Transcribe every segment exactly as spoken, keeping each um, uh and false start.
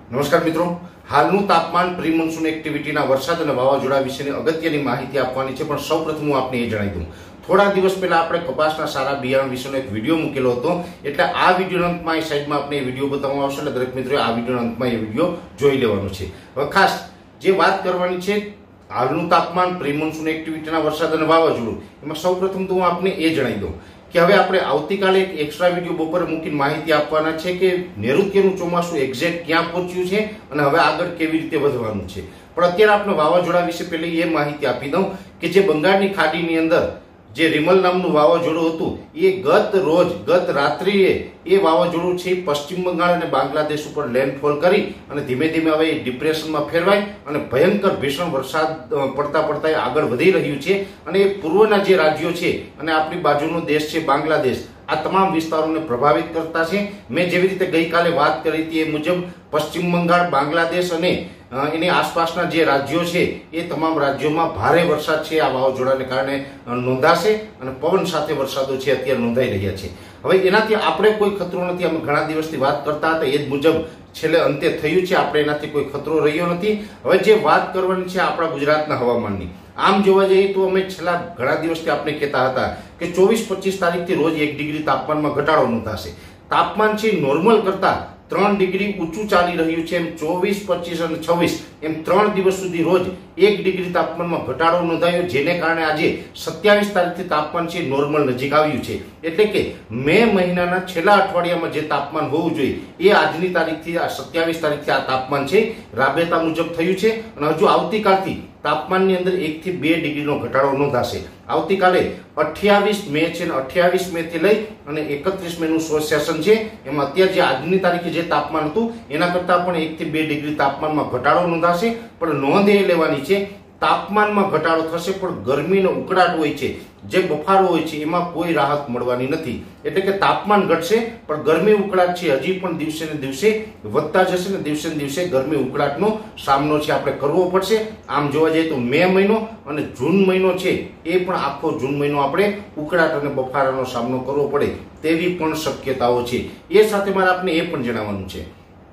નમસ્કાર મિત્રો, હાલનું તાપમાન પ્રી મોન્સૂન એક્ટિવિટીના વરસાદ અને વાવાઝોડા વિશેની અગત્યની માહિતી આપવાની છે, પણ સૌપ્રથમ હું આપને એ જણાવી દઉં. થોડા દિવસ પહેલા આપણે કપાસના સારા બિયારણ વિશેનો એક વિડીયો મૂકેલો હતો, એટલે આ વિડીયોના અંતમાં એ સાઈડમાં આપણે એ વિડીયો બતાવવામાં આવશે, એટલે દરેક મિત્રોએ આ વિડીયોના અંતમાં એ વિડીયો જોઈ લેવાનો છે. હવે ખાસ જે વાત કરવાની છે હાલનું તાપમાન પ્રી મોન્સૂન એક્ટિવિટીના વરસાદ અને વાવાઝોડું, એમાં સૌપ્રથમ તો હું આપને એ જણાવી દઉં કે હવે આપણે આવતીકાલે એક એક્સ્ટ્રા વિડીયો બપોરે મૂકીને માહિતી આપવાના છે કે નૈઋત્યનું ચોમાસું એક્ઝેક્ટ ક્યાં પહોંચ્યું છે અને હવે આગળ કેવી રીતે વધવાનું છે. પણ અત્યારે આપણે વાવાઝોડા વિશે પહેલી એ માહિતી આપી દઉં કે જે બંગાળની ખાડીની અંદર જે રિમલ નામનું વાવાઝોડું હતું, એ ગત રોજ ગત રાત્રિએ એ વાવાઝોડું છે પશ્ચિમ બંગાળ અને બાંગ્લાદેશ ઉપર લેન્ડફોલ કરી અને ધીમે ધીમે હવે ડિપ્રેશનમાં ફેરવાય અને ભયંકર ભીષણ વરસાદ પડતા પડતા આગળ વધી રહ્યું છે. અને એ પૂર્વના જે રાજ્યો છે અને આપણી બાજુનો દેશ છે બાંગ્લાદેશ, આ તમામ વિસ્તારોને પ્રભાવિત કરતા છે. મેં જેવી રીતે ગઈકાલે વાત કરી હતી એ મુજબ પશ્ચિમ બંગાળ, બાંગ્લાદેશ અને એની આસપાસના જે રાજ્યો છે એ તમામ રાજ્યોમાં ભારે વરસાદ છે આ વાવાઝોડાને કારણે નોંધાશે અને પવન સાથે વરસાદો છે અત્યારે નોંધાઈ રહ્યા છે. હવે એનાથી આપણે કોઈ ખતરો નથી, અમે ઘણા દિવસથી વાત કરતા હતા એ જ મુજબ છેલ્લે અંતે થયું છે, આપણે એનાથી કોઈ ખતરો રહ્યો નથી. હવે જે વાત કરવાની છે આપણા ગુજરાતના હવામાનની, આમ જોવા જઈએ તો અમે છેલ્લા ઘણા દિવસથી આપણે કહેતા હતા કે ચોવીસ પચીસ તારીખથી રોજ એક ડિગ્રી તાપમાનમાં ઘટાડો નોંધાશે. તાપમાન છે નોર્મલ કરતા ત્રણ ડિગ્રી ઊંચું ચાલી રહ્યું છે. એમ ચોવીસ પચીસ અને છવ્વીસ એમ ત્રણ દિવસ સુધી રોજ એક ડિગ્રી તાપમાનમાં ઘટાડો નોંધાયો, જેને કારણે આજે સત્યાવીસ તારીખથી તાપમાન છે નોર્મલ નજીક આવ્યું છે. એટલે કે મે મહિનાના છેલ્લા અઠવાડિયામાં જે તાપમાન હોવું જોઈએ એ આજની તારીખથી આ સત્યાવીસ તારીખથી આ તાપમાન છે રાબેતા મુજબ થયું છે. અને હજુ આવતીકાલથી તાપમાનની અંદર એક થી બે ડિગ્રીનો ઘટાડો નોંધાશે. આવતીકાલે અઠ્યાવીસ મે છે, અઠ્યાવીસ મે થી લઈ અને એકત્રીસ મે નું સેશન છે, એમાં અત્યારે જે આજની તારીખે જે તાપમાન હતું એના કરતા પણ એક થી બે ડિગ્રી તાપમાનમાં ઘટાડો નોંધાશે. પણ નોંધ એ લેવાની છે, તાપમાનમાં ઘટાડો થશે પણ ગરમીનો ઉકળાટ હોય છે, જે બફારો હોય છે, એમાં કોઈ રાહત મળવાની નથી. એટલે કે તાપમાન ઘટશે પણ ગરમી ઉકળાટ છે હજી પણ દિવસે ને દિવસે વધતા જશે ને દિવસે ને દિવસે ગરમી ઉકળાટનો સામનો છે આપણે કરવો પડશે. આમ જોવા જઈએ તો મે મહિનો અને જૂન મહિનો છે એ પણ આખો જૂન મહિનો આપણે ઉકળાટ અને બફારાનો સામનો કરવો પડે તેવી પણ શક્યતાઓ છે. એ સાથે મારે આપને એ પણ જણાવવાનું છે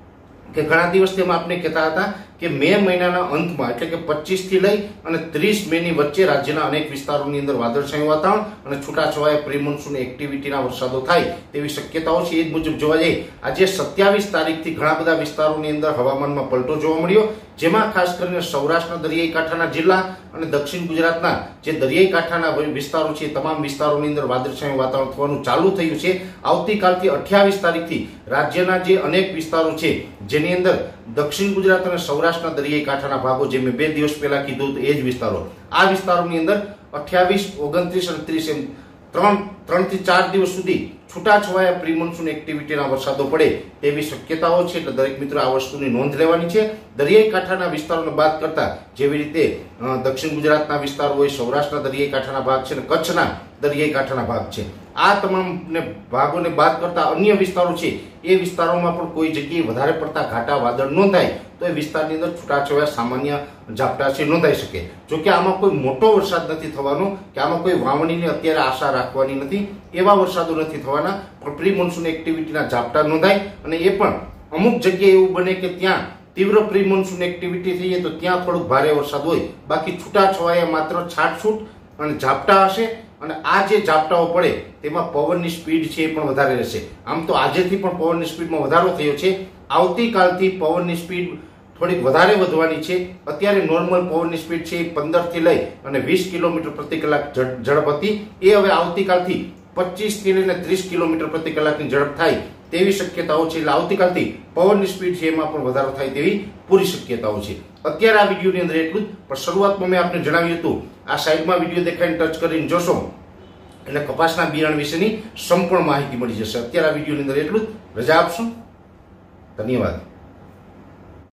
કે ઘણા દિવસથી આપણે કહેતા હતા કે મે મહિનાના અંતમાં એટલે કે પચીસ થી લઈ અને ત્રીસ મે ની વચ્ચે રાજ્યના અનેક વિસ્તારોની અંદર વાદળછાયું વાતાવરણ અને છૂટાછવાયા પ્રી મોન્સૂન એક્ટિવિટીના વરસાદો થાય તેવી શક્યતાઓ છે. એ જ મુજબ જોવા જઈએ આજે સત્યાવીસ તારીખથી ઘણા બધા વિસ્તારોની અંદર હવામાનમાં પલટો જોવા મળ્યો, જેમાં ખાસ કરીને સૌરાષ્ટ્રના દરિયાઈ કાંઠાના જિલ્લા અને દક્ષિણ ગુજરાતના જે દરિયાઈ કાંઠાના વિસ્તારો છે તમામ વિસ્તારોની અંદર વાદળછાયું વાતાવરણ થવાનું ચાલુ થયું છે. આવતીકાલથી અઠ્યાવીસ તારીખથી રાજ્યના જે અનેક વિસ્તારો છે જેની અંદર દક્ષિણ ગુજરાત અને સૌરાષ્ટ્રના દરિયાઈ કાંઠાના ભાગો, જે મેં બે દિવસ પહેલા કીધું એ જ વિસ્તારો, આ વિસ્તારોની અંદર અઠ્યાવીસ ઓગણત્રીસ અને ત્રીસ એમ ત્રણ ત્રણ થી ચાર દિવસ સુધી છૂટાછવાયા પ્રી મોન્સૂન એક્ટિવિટીના વરસાદો પડે તેવી શક્યતાઓ છે. એટલે દરેક મિત્રો આ વસ્તુની નોંધ લેવાની છે. દરિયાઈ કાંઠાના વિસ્તારોને બાદ કરતા જેવી રીતે દક્ષિણ ગુજરાતના વિસ્તારો હોય, સૌરાષ્ટ્રના દરિયાઈ કાંઠાના ભાગ છે અને કચ્છના દરિયાઈ કાંઠાના ભાગ છે, આ તમામ ભાગોને બાદ કરતા અન્ય વિસ્તારો છે એ વિસ્તારોમાં પણ કોઈ જગ્યાએ વધારે પડતા ઘાટા વાદળ નોંધાય તો એ વિસ્તારની અંદર છૂટાછવાયા સામાન્ય ઝાપટા છે નોંધાઈ શકે. જોકે આમાં કોઈ મોટો વરસાદ નથી થવાનો કે આમાં કોઈ વાવણીની અત્યારે આશા રાખવાની નથી, એવા વરસાદો નથી થવાના. પણ પ્રી મોન્સૂન એક્ટિવિટીના ઝાપટા નોંધાય અને એ પણ અમુક જગ્યાએ એવું બને કે ત્યાં તીવ્ર પ્રી મોન્સૂન એક્ટિવિટી થઈ જાય તો ત્યાં થોડોક ભારે વરસાદ હોય, બાકી છૂટાછવાયા માત્ર છાટછૂટ અને ઝાપટા હશે. અને આ જે ઝાપટાઓ પડે તેમાં પવનની સ્પીડ છે એ પણ વધારે રહેશે. આમ તો આજેથી પણ પવનની સ્પીડમાં વધારો થયો છે, આવતીકાલથી પવનની સ્પીડ થોડીક વધારે વધવાની છે. અત્યારે નોર્મલ પવનની સ્પીડ છે એ પંદર થી લઈ અને વીસ કિલોમીટર પ્રતિ કલાક ઝડપ હતી, એ હવે આવતીકાલથી પચીસ થી લઈને ત્રીસ કિલોમીટર પ્રતિ કલાકની ઝડપ થાય તેવી શક્યતાઓ છે. એટલે આવતીકાલથી પવનની સ્પીડ છે એમાં પણ વધારો થાય તેવી પૂરી શક્યતાઓ છે. અત્યારે આ વિડીયોની અંદર એટલું જ, પણ શરૂઆતમાં મેં આપને જણાવ્યું હતું આ સાઈડમાં વિડીયો દેખાઈને ટચ કરીને જોશો એટલે કપાસના બિયારણ વિશેની સંપૂર્ણ માહિતી મળી જશે. અત્યારે આ વિડીયોની અંદર એટલું જ, રજા આપશો. ધન્યવાદ.